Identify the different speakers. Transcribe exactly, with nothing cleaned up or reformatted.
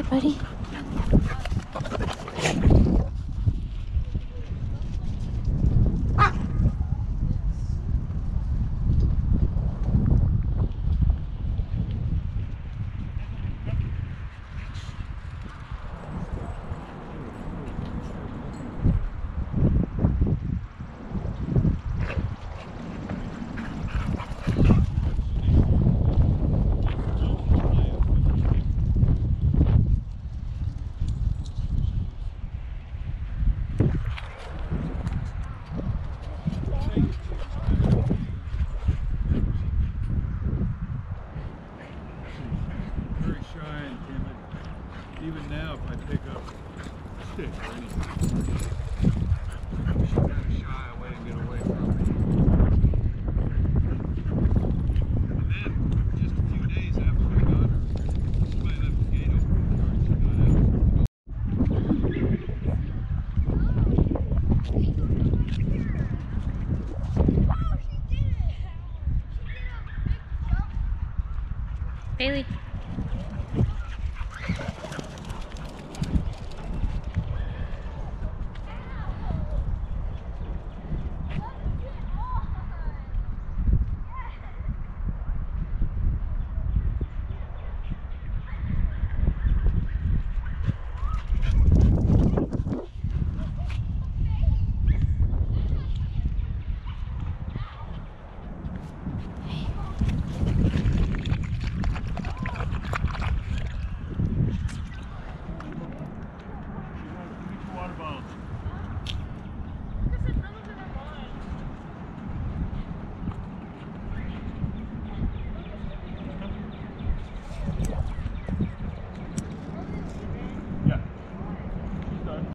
Speaker 1: buddy.
Speaker 2: Even now, if I pick up a stick or anything, she's got to shy away and get away from me. And then, just a few days after I got her, somebody left the gate open. She got out.
Speaker 1: Bailey.